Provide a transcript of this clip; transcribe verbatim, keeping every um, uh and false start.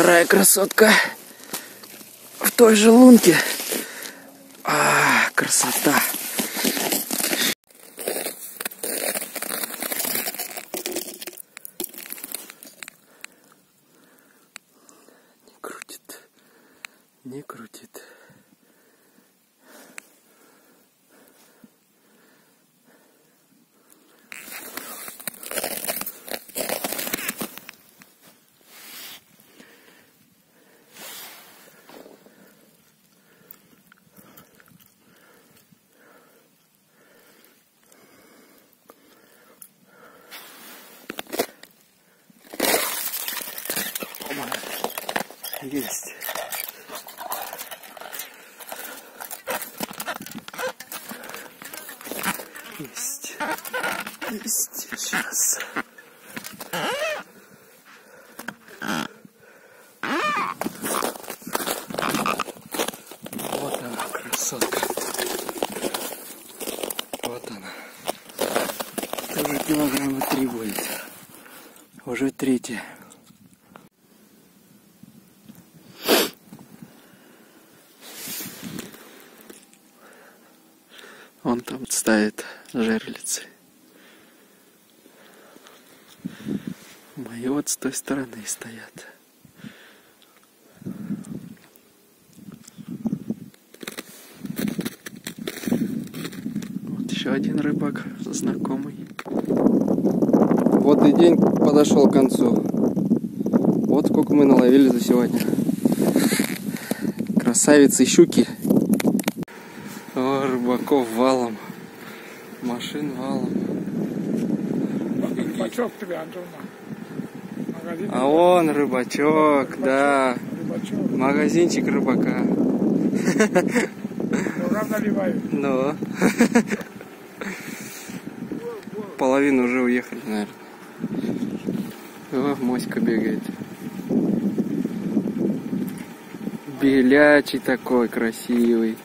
вторая красотка в той же лунке. А, красота. Не крутит. Не крутит. Есть. Есть. Есть. Сейчас. Вот она, красотка. Вот она. Тоже килограмма три будет. Уже третья. Он там ставит жерлицы. Мои вот с той стороны стоят. Вот еще один рыбак знакомый. Вот и день подошел к концу. Вот сколько мы наловили за сегодня. Красавицы щуки. О, рыбаков валом. Машин валом. Рыбачок тебе, Антон. Магазин. А он рыбачок, рыбачок, да. Рыбачок. Магазинчик рыбака. Ну, нам наливают. Ну. Половину уже уехали, наверное. О, моська бегает. Белячий такой, красивый.